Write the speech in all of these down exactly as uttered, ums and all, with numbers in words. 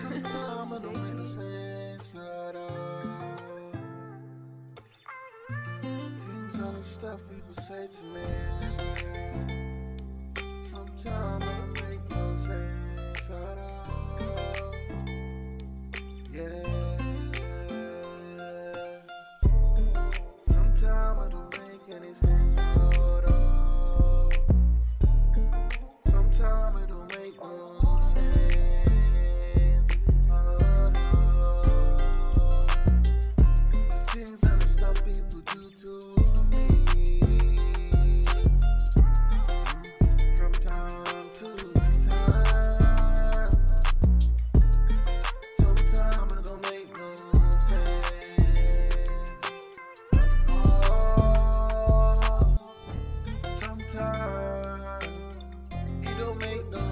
Sometimes it don't make no sense at all. Things on the stuff people say to me. Sometimes it don't make no sense at all. Yeah. Sometimes it don't make any sense at all. Sometimes it don't make no sense at all. Things and the stuff people do to me. From time to time. Sometimes it don't make no sense at all. Sometimes it don't make no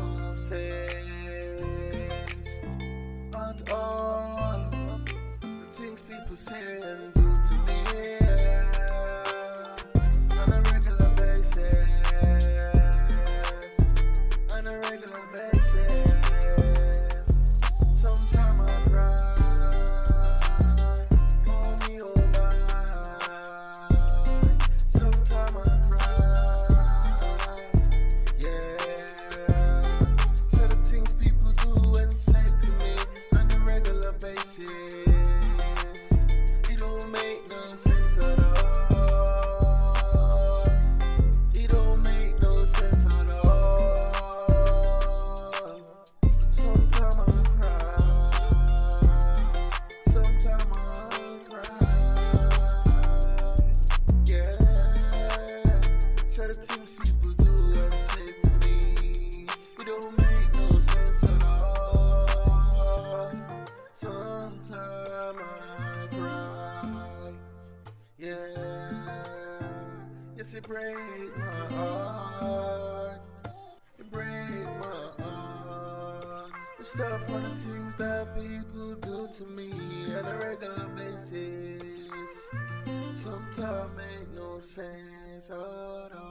sense at all. The things people say and do to me on a regular basis, on a regular basis. Sometimes I cry, oh me oh my. Sometimes I cry, yeah. So the things people do and say to me on a regular basis, it don't make no sense at all. It don't make no sense at all. Sometimes I cry, sometimes I cry, yeah. So the things people do and say to me, it don't make no sense at all. Sometimes I cry, yeah. Yes, it breaks my heart. It breaks my heart. The stuff and the things that people do to me on a regular basis. Sometimes make no sense at all.